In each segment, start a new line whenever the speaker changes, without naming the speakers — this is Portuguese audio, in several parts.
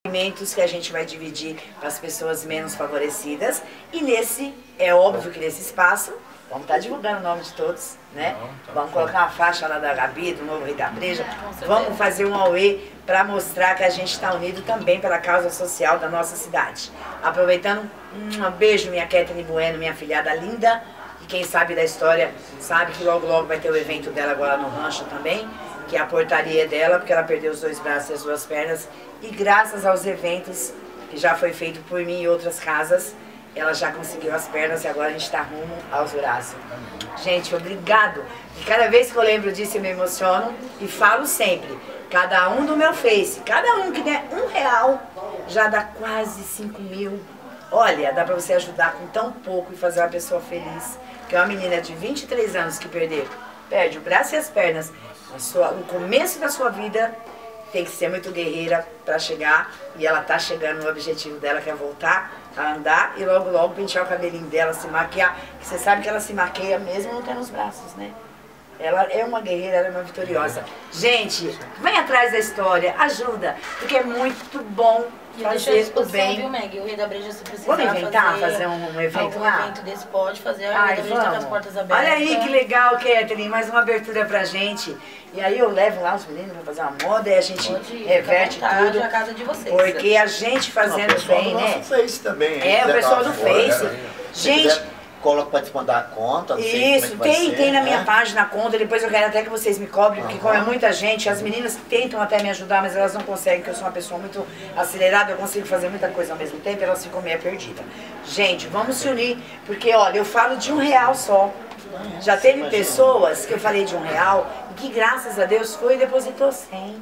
alimentos que a gente vai dividir para as pessoas menos favorecidas. E nesse, é óbvio que nesse espaço, vamos estar divulgando o nome de todos, né? Vamos colocar uma faixa lá da Gabi, do Novo Rei da Breja. Vamos fazer um auê para mostrar que a gente está unido também pela causa social da nossa cidade. Aproveitando, um beijo, minha Catherine Bueno, minha filhada linda. E quem sabe da história, sabe que logo logo vai ter o evento dela agora no rancho também, que é a portaria dela, porque ela perdeu os 2 braços e as 2 pernas. E graças aos eventos que já foi feito por mim e outras casas, ela já conseguiu as pernas e agora a gente está rumo aos braços. Gente, obrigado. E cada vez que eu lembro disso eu me emociono e falo sempre, cada um do meu Face, cada um que der R$1, já dá quase 5.000. Olha, dá para você ajudar com tão pouco e fazer uma pessoa feliz. Que é uma menina de 23 anos que perde o braço e as pernas no começo da sua vida. Tem que ser muito guerreira para chegar, e ela tá chegando no objetivo dela, que é voltar a andar e logo logo pentear o cabelinho dela, se maquiar, que você sabe que ela se maqueia mesmo não tendo os braços, né? Ela é uma guerreira, ela é uma vitoriosa. Gente, vem atrás da história, ajuda, porque é muito bom fazer o bem.
Viu, Meg? O Rei da Breja, se precisar
vamos inventar, fazer um evento lá?
Um evento desse pode fazer, o Rei da Breja tá com as portas abertas.
Olha aí que legal, Catherine, mais uma abertura pra gente. E aí eu levo lá os meninos pra fazer uma moda e a gente reverte tudo.
A casa de vocês.
Porque a gente fazendo bem, né?
O Face também.
É, o pessoal do Face. Gente,
coloca para te mandar a conta.
Isso, tem na minha página a conta. Depois eu quero até que vocês me cobrem, porque como é muita gente, as meninas tentam até me ajudar, mas elas não conseguem, porque eu sou uma pessoa muito acelerada, eu consigo fazer muita coisa ao mesmo tempo, elas ficam meio perdidas. Gente, vamos se unir, porque olha, eu falo de R$1 só. Já teve pessoas que eu falei de R$1 e que graças a Deus foi e depositou 100.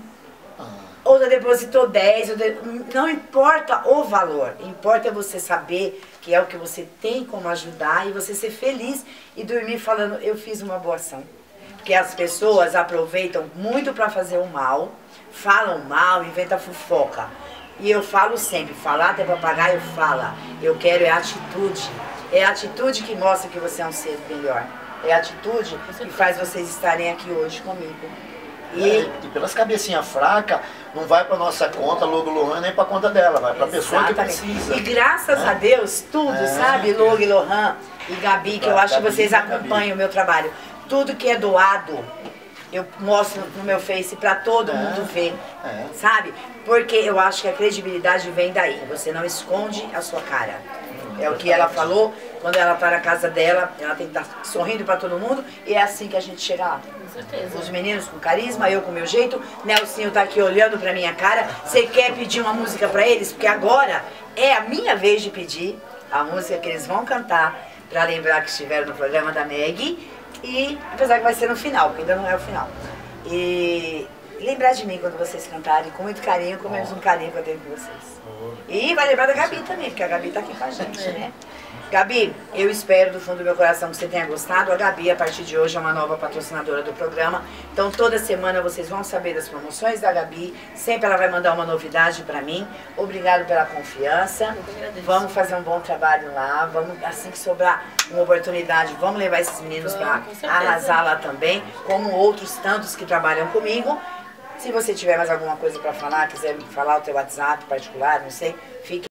Outra depositou 10, não importa o valor, importa você saber que é o que você tem como ajudar e você ser feliz e dormir falando, eu fiz uma boa ação. Porque as pessoas aproveitam muito para fazer o mal, falam mal, inventam fofoca. E eu falo sempre, falar até papagaio fala, eu quero atitude. É a atitude que mostra que você é um ser melhor. É a atitude que faz vocês estarem aqui hoje comigo.
E pelas cabecinhas fracas, não vai para nossa conta, Logo Lohan, nem para conta dela, vai para a pessoa que precisa.
E graças a Deus, tudo, sabe, Logo Lohan e Gabi, que eu acho que vocês acompanham o meu trabalho. Tudo que é doado, eu mostro no meu Face para todo mundo ver, sabe? Porque eu acho que a credibilidade vem daí, você não esconde a sua cara. É o que ela falou, quando ela tá na casa dela, ela tem que estar sorrindo para todo mundo, e é assim que a gente chega lá.
Com certeza.
Os meninos com carisma, eu com o meu jeito, Nelsinho tá aqui olhando pra minha cara. Você quer pedir uma música pra eles? Porque agora é a minha vez de pedir a música que eles vão cantar, pra lembrar que estiveram no programa da Meg, e apesar que vai ser no final, porque ainda não é o final. E lembrar de mim quando vocês cantarem, com muito carinho, com o mesmo carinho que eu tenho com vocês. E vai lembrar da Gabi também, porque a Gabi tá aqui com a gente, né? Gabi, eu espero do fundo do meu coração que você tenha gostado. A Gabi, a partir de hoje, é uma nova patrocinadora do programa. Então, toda semana vocês vão saber das promoções da Gabi. Sempre ela vai mandar uma novidade pra mim. Obrigado pela confiança. Vamos fazer um bom trabalho lá. Vamos, assim que sobrar uma oportunidade, vamos levar esses meninos pra arrasar lá também, como outros tantos que trabalham comigo. Se você tiver mais alguma coisa para falar, quiser me falar o teu WhatsApp particular, não sei, fique